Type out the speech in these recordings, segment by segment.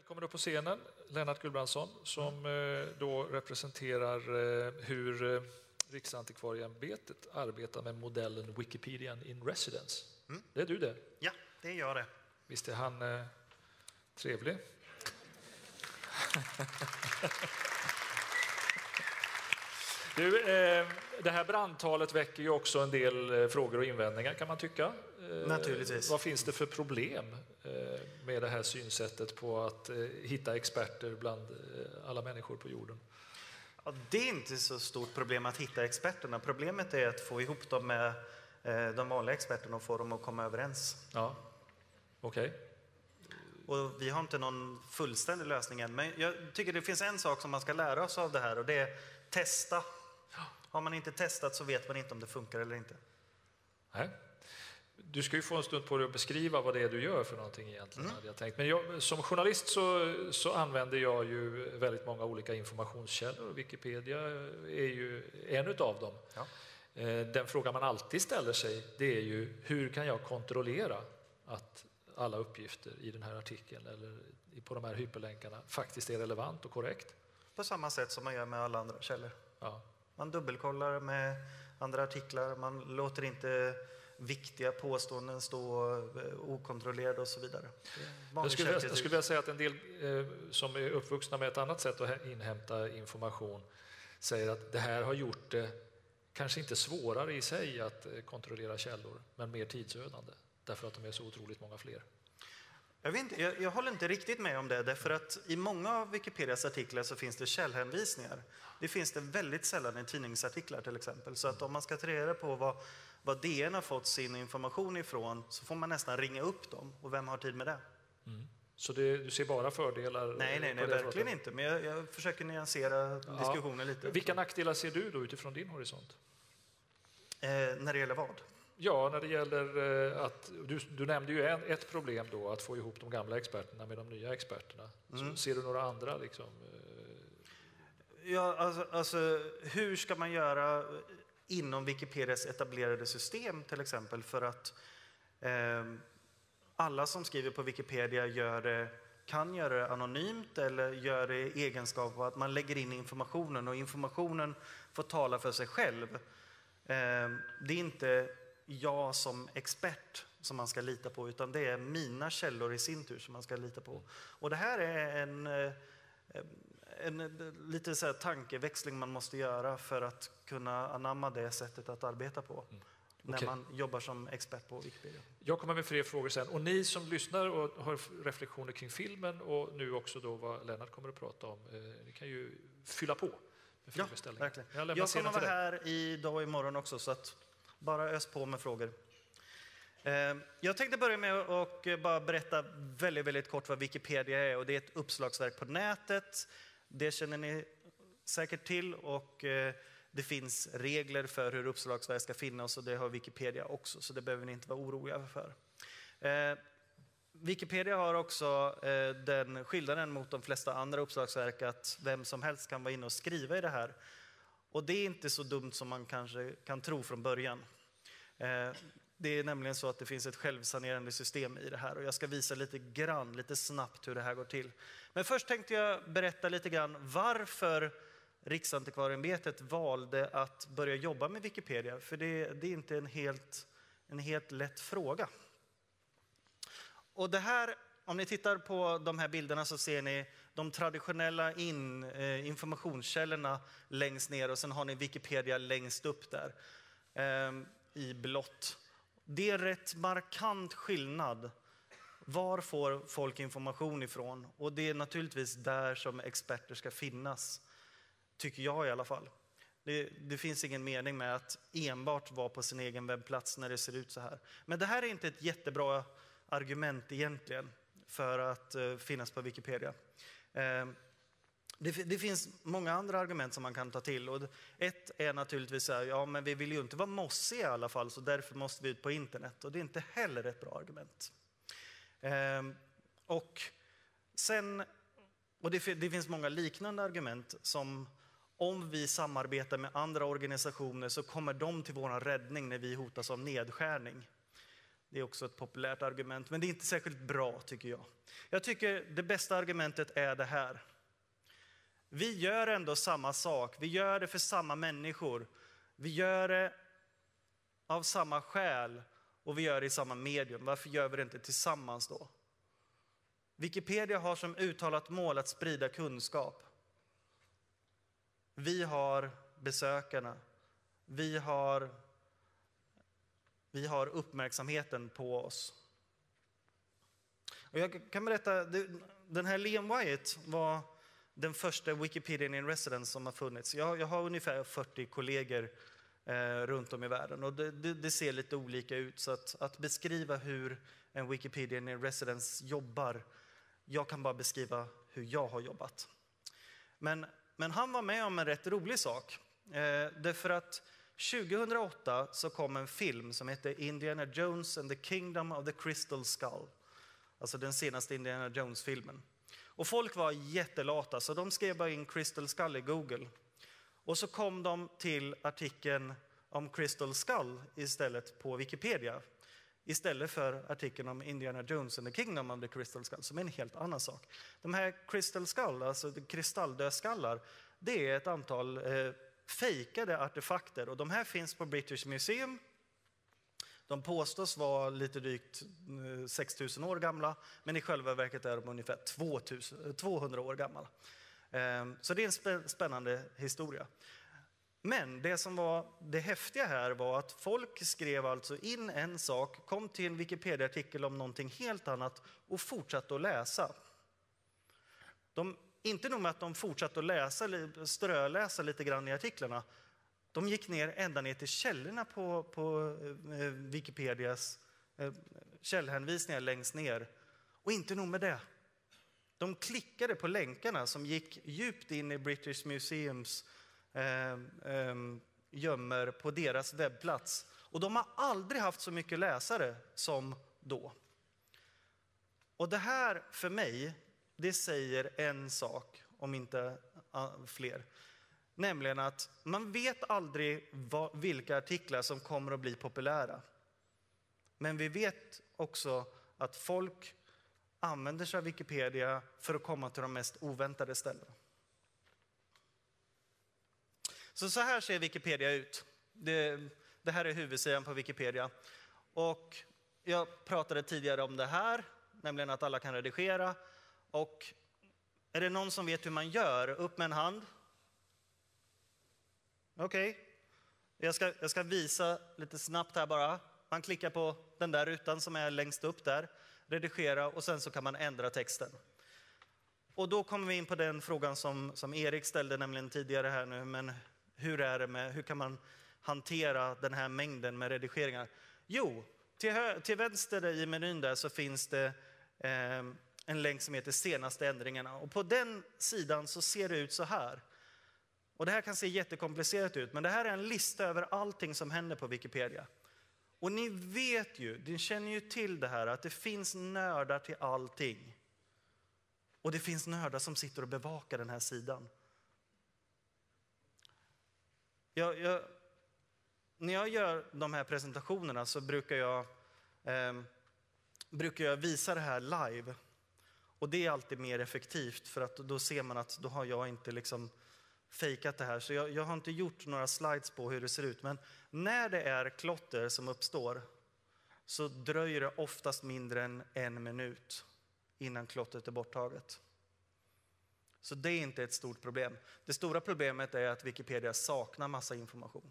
Välkommen upp på scenen, Lennart Gullbrandsson, som då representerar hur Riksantikvarieämbetet arbetar med modellen Wikipedian in Residence. Det är du det? Ja, det gör det. Visst är han trevlig? Du, det här brandtalet väcker ju också en del frågor och invändningar, kan man tycka. Naturligtvis. Vad finns det för problem med det här synsättet på att hitta experter bland alla människor på jorden? Ja, det är inte så stort problem att hitta experterna. Problemet är att få ihop dem med de vanliga experterna och få dem att komma överens. Ja, okej. Och vi har inte någon fullständig lösning än. Men jag tycker det finns en sak som man ska lära oss av det här, och det är testa. Har man inte testat så vet man inte om det funkar eller inte. Nej. Du ska ju få en stund på dig att beskriva vad det är du gör för någonting egentligen, hade jag tänkt. Men som journalist så använder jag ju väldigt många olika informationskällor. Wikipedia är ju en utav dem. Ja. Den fråga man alltid ställer sig, det är ju hur kan jag kontrollera att alla uppgifter i den här artikeln eller på de här hyperlänkarna faktiskt är relevant och korrekt? På samma sätt som man gör med alla andra källor. Ja. Man dubbelkollar med andra artiklar, man låter inte viktiga påståenden stå okontrollerade och så vidare. Jag skulle vilja säga att en del som är uppvuxna med ett annat sätt att inhämta information säger att det här har gjort det kanske inte svårare i sig att kontrollera källor, men mer tidsödande, därför att de är så otroligt många fler. Jag håller inte riktigt med om det, därför att i många av Wikipedias artiklar så finns det källhänvisningar. Det finns det väldigt sällan i tidningsartiklar till exempel. Så att om man ska ta reda på vad DN har fått sin information ifrån så får man nästan ringa upp dem. Och vem har tid med det? Så du ser bara fördelar? Nej, verkligen inte. Men jag försöker nyansera diskussionen lite. Vilka nackdelar ser du då utifrån din horisont? När det gäller vad? Ja, när det gäller att du nämnde ju ett problem då, att få ihop de gamla experterna med de nya experterna. Så ser du några andra liksom? Ja, alltså hur ska man göra inom Wikipedias etablerade system till exempel för att alla som skriver på Wikipedia kan göra det anonymt eller gör det i egenskap av att man lägger in informationen och informationen får tala för sig själv. Det är inte jag som expert som man ska lita på, utan det är mina källor i sin tur som man ska lita på. Och det här är en lite så här tankeväxling man måste göra för att kunna anamma det sättet att arbeta på när man jobbar som expert på Wikipedia. Jag kommer med fler frågor sen. Och ni som lyssnar och har reflektioner kring filmen och nu också då vad Lennart kommer att prata om, ni kan ju fylla på med frågeställningar. Ja, verkligen. Jag kommer vara här idag och imorgon också, så att bara ös på med frågor. Jag tänkte börja med att bara berätta väldigt, väldigt kort vad Wikipedia är. Och det är ett uppslagsverk på nätet. Det känner ni säkert till, och det finns regler för hur uppslagsverk ska finnas, och det har Wikipedia också, så det behöver ni inte vara oroliga för. Wikipedia har också den skillnaden mot de flesta andra uppslagsverk att vem som helst kan vara inne och skriva i det här. Och det är inte så dumt som man kanske kan tro från början. Det är nämligen så att det finns ett självsanerande system i det här, och jag ska visa lite snabbt hur det här går till. Men först tänkte jag berätta lite grann varför Riksantikvarieämbetet valde att börja jobba med Wikipedia, för det är inte en helt lätt fråga. Och det här, om ni tittar på de här bilderna så ser ni de traditionella informationskällorna längst ner, och sen har ni Wikipedia längst upp där i blått. Det är rätt markant skillnad. Var får folk information ifrån? Och det är naturligtvis där som experter ska finnas, tycker jag i alla fall. Det finns ingen mening med att enbart vara på sin egen webbplats när det ser ut så här. Men det här är inte ett jättebra argument egentligen för att finnas på Wikipedia. Det finns många andra argument som man kan ta till. Och ett är naturligtvis så här, ja men vi vill ju inte vara mossiga i alla fall, så därför måste vi ut på internet. Och det är inte heller ett bra argument. Det finns många liknande argument, som om vi samarbetar med andra organisationer så kommer de till vår räddning när vi hotas av nedskärning. Det är också ett populärt argument, men det är inte särskilt bra tycker jag. Jag tycker det bästa argumentet är det här. Vi gör ändå samma sak, vi gör det för samma människor. Vi gör det av samma skäl och vi gör det i samma medium. Varför gör vi det inte tillsammans då? Wikipedia har som uttalat mål att sprida kunskap. Vi har besökarna. Vi har uppmärksamheten på oss. Och jag kan berätta, den här Liam Wyatt var den första Wikipedian in Residence som har funnits. Jag har ungefär 40 kollegor runt om i världen och det ser lite olika ut. Så att beskriva hur en Wikipedian in Residence jobbar, jag kan bara beskriva hur jag har jobbat. Men han var med om en rätt rolig sak. Därför att 2008 så kom en film som heter Indiana Jones and the Kingdom of the Crystal Skull. Alltså den senaste Indiana Jones-filmen. Och folk var jättelata så de skrev bara in Crystal Skull i Google. Och så kom de till artikeln om Crystal Skull istället på Wikipedia. Istället för artikeln om Indiana Jones and the Kingdom of the Crystal Skull, som är en helt annan sak. De här Crystal Skull, alltså kristalldödskallar, det är ett antal fejkade artefakter. Och de här finns på British Museum. De påstås vara lite drygt 6000 år gamla, men i själva verket är de ungefär 200 år gamla. Så det är en spännande historia. Men det som var det häftiga här var att folk skrev alltså in en sak, kom till en Wikipedia-artikel om någonting helt annat och fortsatte att läsa. Inte nog med att de fortsatte att ströläsa lite grann i artiklarna, de gick ända ner till källorna på Wikipedias källhänvisningar längst ner. Och inte nog med det. De klickade på länkarna som gick djupt in i British Museums gömmer på deras webbplats. Och de har aldrig haft så mycket läsare som då. Och det här för mig, det säger en sak, om inte fler. Nämligen att man vet aldrig vilka artiklar som kommer att bli populära. Men vi vet också att folk använder sig av Wikipedia för att komma till de mest oväntade ställen. Så här ser Wikipedia ut. Det här är huvudsidan på Wikipedia. Och jag pratade tidigare om det här, nämligen att alla kan redigera. Och är det någon som vet hur man gör? Upp med en hand. Okej. Jag ska visa lite snabbt här bara. Man klickar på den där rutan som är längst upp där. Redigera och sen så kan man ändra texten. Och då kommer vi in på den frågan som Erik ställde nämligen tidigare här nu. Men hur kan man hantera den här mängden med redigeringar? Jo, till vänster i menyn där så finns det en länk som heter senaste ändringarna. Och på den sidan så ser det ut så här. Och det här kan se jättekomplicerat ut, men det här är en lista över allting som händer på Wikipedia. Och ni känner ju till det här att det finns nördar till allting. Och det finns nördar som sitter och bevakar den här sidan. När jag gör de här presentationerna så brukar jag visa det här live. Och det är alltid mer effektivt för att då ser man att då har jag inte liksom fejkat det här. Så jag har inte gjort några slides på hur det ser ut. Men när det är klotter som uppstår så dröjer det oftast mindre än 1 minut innan klottret är borttaget. Så det är inte ett stort problem. Det stora problemet är att Wikipedia saknar massa information.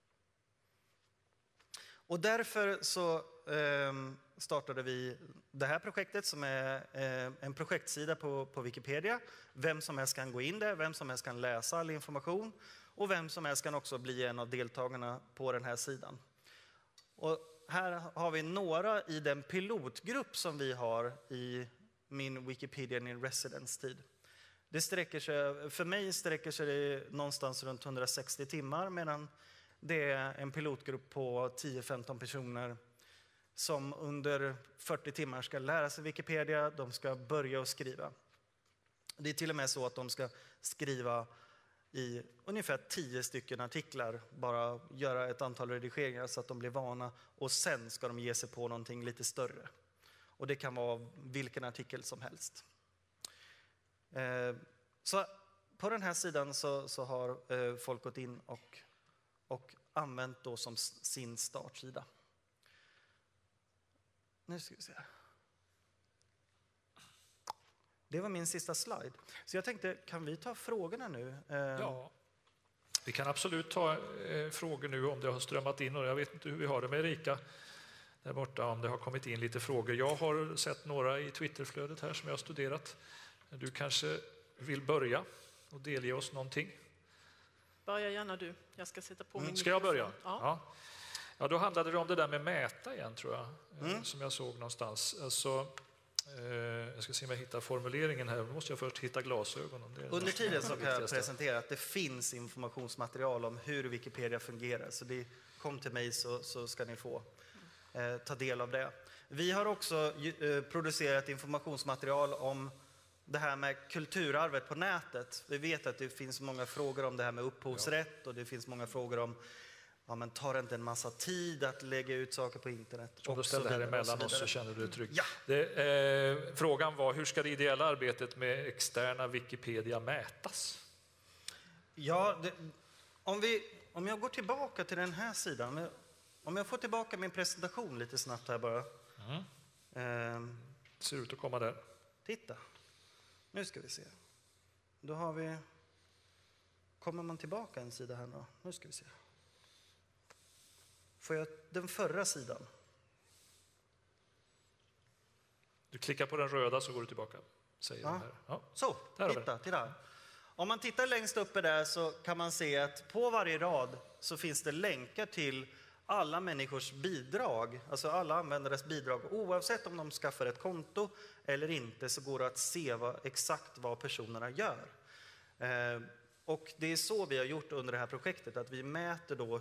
Och därför så startade vi det här projektet som är en projektsida på Wikipedia. Vem som helst kan gå in där, vem som helst kan läsa all information och vem som helst kan också bli en av deltagarna på den här sidan. Och här har vi några i den pilotgrupp som vi har i min Wikipedia in Residence-tid. För mig sträcker sig det någonstans runt 160 timmar medan det är en pilotgrupp på 10-15 personer som under 40 timmar ska lära sig Wikipedia, de ska börja att skriva. Det är till och med så att de ska skriva i ungefär 10 stycken artiklar, bara göra ett antal redigeringar så att de blir vana, och sen ska de ge sig på någonting lite större. Och det kan vara vilken artikel som helst. Så på den här sidan så har folk gått in och använt då som sin startsida. Nu ska vi se. Det var min sista slide. Så jag tänkte, kan vi ta frågorna nu? Ja, vi kan absolut ta frågor nu om det har strömmat in. Och jag vet inte hur vi har det med Erika där borta, om det har kommit in lite frågor. Jag har sett några i Twitterflödet här som jag har studerat. Du kanske vill börja och delge oss någonting? Börja gärna du. Jag ska sätta på min Ska jag börja? Ja. Ja, då handlade det om det där med mäta igen, tror jag, som jag såg någonstans. Alltså, jag ska se om jag hittar formuleringen här. Då måste jag först hitta glasögonen. Under tiden så kan jag presentera att det finns informationsmaterial om hur Wikipedia fungerar. Så kom till mig så ska ni få ta del av det. Vi har också producerat informationsmaterial om det här med kulturarvet på nätet. Vi vet att det finns många frågor om det här med upphovsrätt, och det finns många frågor om, ja, men tar det inte en massa tid att lägga ut saker på internet? Om du ställer här emellan oss så känner du dig trygg. Ja. Frågan var, hur ska det ideella arbetet med externa Wikipedia mätas? Ja, om jag går tillbaka till den här sidan, om jag får tillbaka min presentation lite snabbt här bara. Ser ut att komma där. Titta, nu ska vi se. Då har vi, kommer man tillbaka en sida här då? Nu ska vi se. Får jag den förra sidan? Du klickar på den röda så går du tillbaka. Säger de här. Ja. Så, titta. Om man tittar längst uppe där så kan man se att på varje rad så finns det länkar till alla människors bidrag, alltså alla användares bidrag. Oavsett om de skaffar ett konto eller inte så går det att se exakt vad personerna gör. Och det är så vi har gjort under det här projektet, att vi mäter då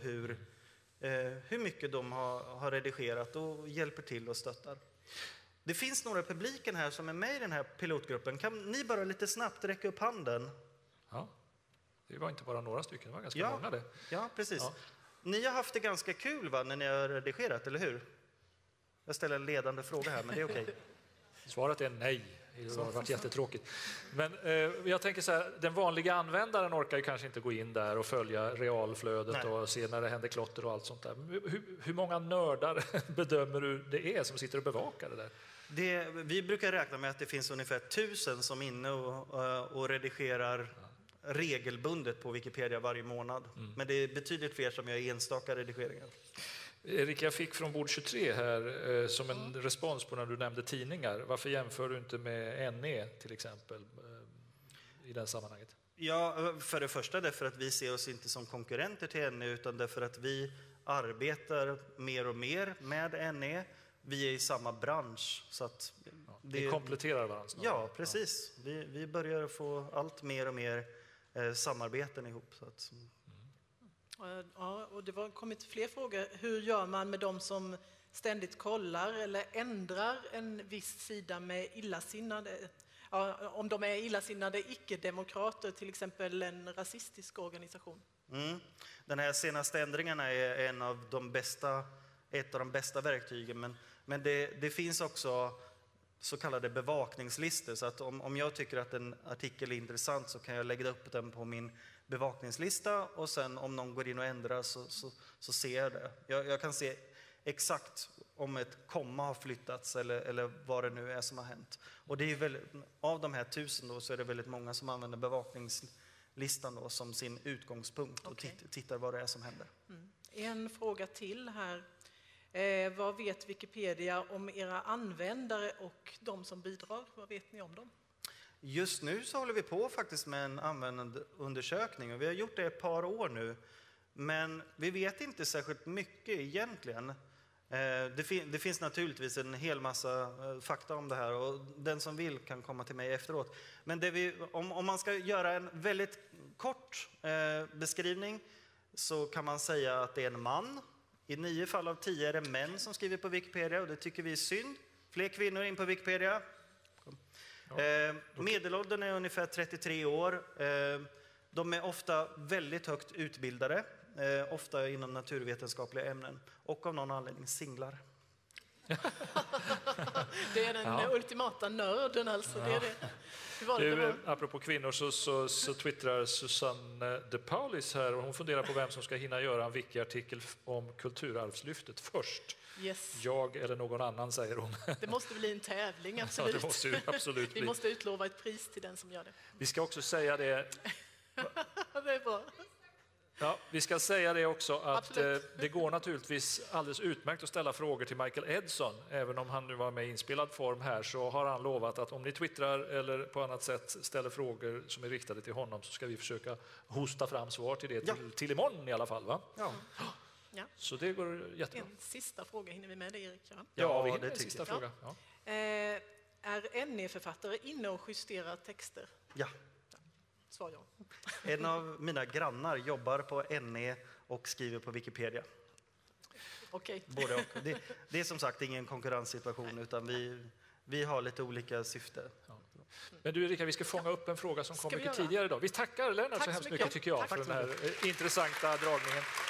hur mycket de har redigerat och hjälper till och stöttar. Det finns några publiken här som är med i den här pilotgruppen. Kan ni bara lite snabbt räcka upp handen? Ja, det var inte bara några stycken, det var ganska många det. Ja, precis. Ja. Ni har haft det ganska kul, va, när ni har redigerat, eller hur? Jag ställer en ledande fråga här, men det är okej. Svaret är nej. Det har varit jättetråkigt. Men jag tänker så här, den vanliga användaren orkar ju kanske inte gå in där och följa realflödet och se när det händer klotter och allt sånt där. Hur många nördar bedömer du det är som sitter och bevakar det där? Vi brukar räkna med att det finns ungefär 1000 som är inne och redigerar regelbundet på Wikipedia varje månad. Men det är betydligt fler som gör enstaka redigeringar. Erik, jag fick från Bord 23 här som en respons på när du nämnde tidningar. Varför jämför du inte med NE till exempel i det sammanhanget? Ja, för det första därför att vi ser oss inte som konkurrenter till NE, utan därför att vi arbetar mer och mer med NE. Vi är i samma bransch. Så att det kompletterar varandra. Ja, precis. Ja. Vi börjar få allt mer och mer samarbeten ihop. Så att, Ja, och det har kommit fler frågor. Hur gör man med de som ständigt kollar eller ändrar en viss sida med illasinnade? Ja, om de är illasinnade icke-demokrater, till exempel en rasistisk organisation. Den här senaste ändringarna är ett av de bästa verktygen. Men det finns också så kallade bevakningslistor. Så att om jag tycker att en artikel är intressant så kan jag lägga upp den på min bevakningslista, och sen om någon går in och ändrar så ser jag det. Jag kan se exakt om ett komma har flyttats eller vad det nu är som har hänt. Och det är av de här 1000 då, så är det väldigt många som använder bevakningslistan då som sin utgångspunkt och tittar vad det är som händer. En fråga till här. Vad vet Wikipedia om era användare och de som bidrar? Vad vet ni om dem? Just nu så håller vi på faktiskt med en användarundersökning, och vi har gjort det ett par år nu. Men vi vet inte särskilt mycket egentligen. Det finns naturligtvis en hel massa fakta om det här, och den som vill kan komma till mig efteråt. Men om man ska göra en väldigt kort beskrivning så kan man säga att det är en man. I 9 fall av 10 är det män som skriver på Wikipedia, och det tycker vi är synd. Fler kvinnor in på Wikipedia. Medelåldern är ungefär 33 år. De är ofta väldigt högt utbildade, ofta inom naturvetenskapliga ämnen och av någon anledning singlar. Det är den ultimata nörden alltså. Det är det. Apropå kvinnor så twittrar Susanne de Paulis här och hon funderar på vem som ska hinna göra en wiki-artikel om kulturarvslyftet först. Yes. Jag eller någon annan, säger hon. Det måste bli en tävling, absolut. Ja, det måste ju absolut bli. Vi måste utlova ett pris till den som gör det. Vi ska också säga det. Det är bra. Ja, vi ska säga det också att det går naturligtvis alldeles utmärkt att ställa frågor till Michael Edson. Även om han nu var med i inspelad form här så har han lovat att om ni twittrar eller på annat sätt ställer frågor som är riktade till honom så ska vi försöka hosta fram svar till det till imorgon i alla fall. Va? Ja. Ja. Så det går jättebra. En sista fråga, hinner vi med det, Erik? Ja, vi hinner med en sista fråga. Ja. Är NE-författare inne och justerar texter? Ja. Svar ja. En av mina grannar jobbar på NE och skriver på Wikipedia. Okej. Både och. Det är som sagt ingen konkurrenssituation utan vi har lite olika syfte. Ja. Men du Erika, vi ska fånga upp en fråga som kom mycket göra? tidigare idag. Vi tackar Lennart så hemskt mycket tycker jag för den här intressanta dragningen.